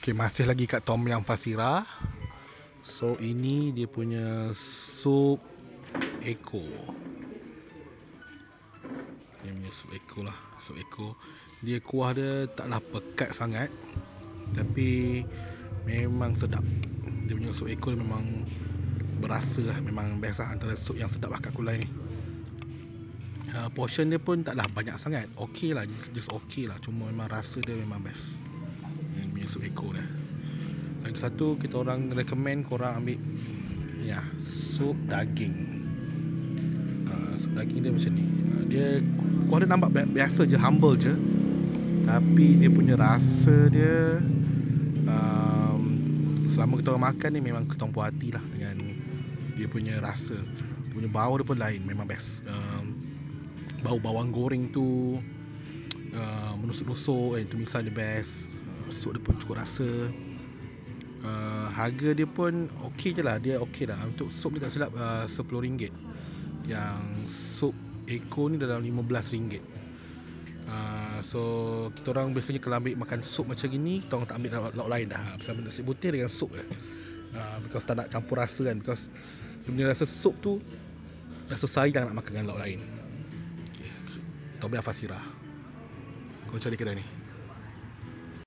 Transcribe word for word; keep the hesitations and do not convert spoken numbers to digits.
Okay, masih lagi kat Tom Yum Fasira. So ini dia punya sup Eko. Dia punya sup Eko lah. Sup Eko, dia kuah dia taklah pekat sangat, tapi memang sedap. Dia punya sup Eko memang berasa lah. Memang best lah antara sup yang sedap lah kat Kulai ni. uh, Portion dia pun taklah banyak sangat. Okay lah, just okay lah. Cuma memang rasa dia memang best. Dia punya sup Eko dia. Lagi satu, kita orang recommend korang ambil ya, sup daging. uh, Sup daging dia macam ni. uh, Dia kuah dia nampak biasa je, humble je, tapi dia punya rasa dia, um, selama kita orang makan ni memang kita orang puas hati lah dengan dia punya rasa. Dia punya bau dia pun lain, memang best. um, Bau bawang goreng tu uh, menusuk-nusuk, eh, tu misal dia best. uh, Sup dia pun cukup rasa. Uh, harga dia pun okey je lah. Dia okey lah. Untuk sup ni tak silap uh, sepuluh ringgit. Yang sup Eko ni dalam lima belas ringgit. uh, So kita orang biasanya kalau ambil makan sup macam gini, kita orang tak ambil lauk lain dah. Bersama nasi putih dengan sup je. uh, Because tak nak campur rasa kan. Because dia punya rasa sup tu, rasa sayang nak makan dengan lauk lain. okay. Tom Yum Fasira, kau cari kedai ni.